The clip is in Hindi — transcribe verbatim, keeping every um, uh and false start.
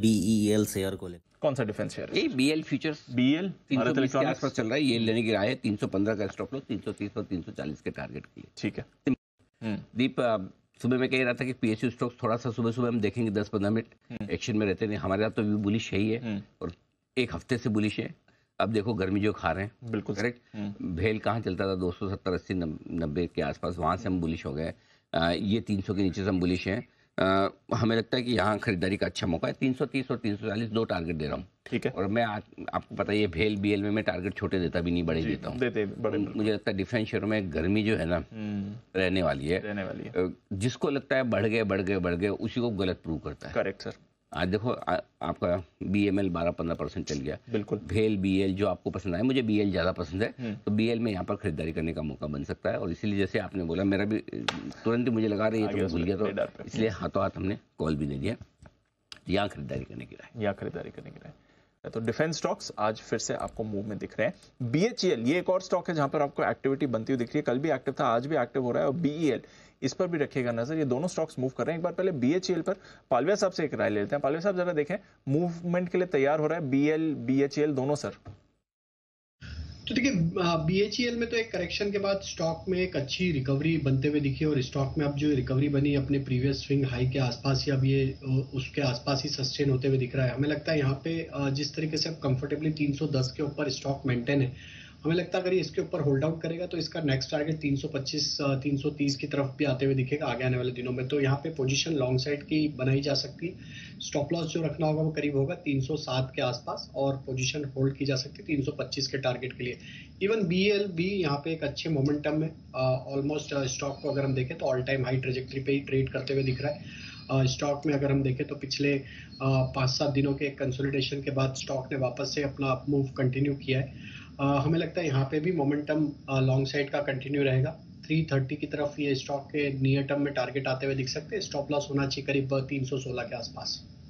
बीईएल शेयर को लेकर। कौन सा डिफेंस शेयर है? यही बीएल फ्यूचर्स बीएल तीन सौ भारत बीस के इलेक्ट्रॉनिक्स आसपास चल रहा है, ये लेने की राय है। तीन सौ पंद्रह का स्टॉप लॉस, तीन सौ तीस और तीन सौ चालीस के टारगेट के लिए। ठीक है। दीप, सुबह में कह रहा था कि पीएसयू स्टॉक्स थोड़ा सा सुबह सुबह हम देखेंगे दस पंद्रह मिनट एक्शन में रहते हैं। हमारे यहाँ तो व्यू बुलिश है ही है और एक हफ्ते से बुलिश है। अब देखो गर्मी जो खा रहे हैं, बिल्कुल करेक्ट। भेल कहाँ चलता था दो सौ सत्तर अस्सी नब्बे के आसपास, वहाँ से हम बुलिश हो गए। ये तीन सौ के नीचे से हम बुलिश हैं। आ, हमें लगता है कि यहाँ खरीदारी का अच्छा मौका है। तीन सौ तीस और तीन सौ चालीस दो टारगेट दे रहा हूँ। ठीक है। और मैं आ, आपको पता है ये भेल बीएल में मैं टारगेट छोटे देता भी नहीं, बड़े देता हूँ। देते बड़े। मुझे लगता है डिफेंस शेयर में गर्मी जो है ना रहने वाली है रहने वाली है। जिसको लगता है बढ़ गए बढ़ गए बढ़ गए उसी को गलत प्रूव करता है। Correct sir. आज देखो आ, आपका बीएमएल बारह पंद्रह परसेंट चल गया। बिल्कुल। भेल बीएल जो आपको पसंद आए, मुझे बीएल ज़्यादा पसंद है, तो बीएल में यहाँ पर खरीदारी करने का मौका बन सकता है। और इसीलिए जैसे आपने बोला, मेरा भी तुरंत ही मुझे लगा रही है तो भूल गया, तो इसलिए हाथों हाथ हमने कॉल भी दे दिया। यहाँ खरीदारी करने की राय, यहाँ खरीदारी करने की राय। तो डिफेंस स्टॉक्स आज फिर से आपको मूव में दिख रहे हैं। बीएचईएल ये एक और स्टॉक है जहां पर आपको एक्टिविटी बनती हुई दिख रही है। कल भी एक्टिव था, आज भी एक्टिव हो रहा है। और बीईएल इस पर भी रखिएगा नजर। ये दोनों स्टॉक्स मूव कर रहे हैं। एक बार पहले बीएचईएल पर पालविया साहब से एक राय लेते हैं। पालविया साहब जरा देखें, मूवमेंट के लिए तैयार हो रहा है बीएल बीएचईएल दोनों सर? तो देखिए बीएचईएल में तो एक करेक्शन के बाद स्टॉक में एक अच्छी रिकवरी बनते हुए दिखी और स्टॉक में अब जो रिकवरी बनी अपने प्रीवियस स्विंग हाई के आसपास ही अब ये उसके आसपास ही सस्टेन होते हुए दिख रहा है। हमें लगता है यहाँ पे जिस तरीके से अब कंफर्टेबली तीन सौ दस के ऊपर स्टॉक मेंटेन है, हमें लगता है अगर ये इसके ऊपर होल्ड आउट करेगा तो इसका नेक्स्ट टारगेट तीन सौ पच्चीस तीन सौ तीस की तरफ भी आते हुए दिखेगा आगे आने वाले दिनों में। तो यहाँ पे पोजीशन लॉन्ग साइड की बनाई जा सकती है। स्टॉप लॉस जो रखना होगा वो करीब होगा तीन सौ सात के आसपास और पोजीशन होल्ड की जा सकती है तीन सौ पच्चीस के टारगेट के लिए। इवन बीएल भी यहाँ पे एक अच्छे मोमेंटम में ऑलमोस्ट स्टॉक को अगर हम देखें तो ऑल टाइम हाई ट्रेजेक्टरी पे ही ट्रेड करते हुए दिख रहा है। स्टॉक में अगर हम देखें तो पिछले पाँच सात दिनों के कंसोलिडेशन के बाद स्टॉक ने वापस से अपना अप मूव कंटिन्यू किया है। Uh, हमें लगता है यहाँ पे भी मोमेंटम लॉन्ग साइड का कंटिन्यू रहेगा। तीन सौ तीस की तरफ ये स्टॉक के नियर टर्म में टारगेट आते हुए दिख सकते हैं। स्टॉप लॉस होना चाहिए करीब तीन सौ सोलह के आसपास।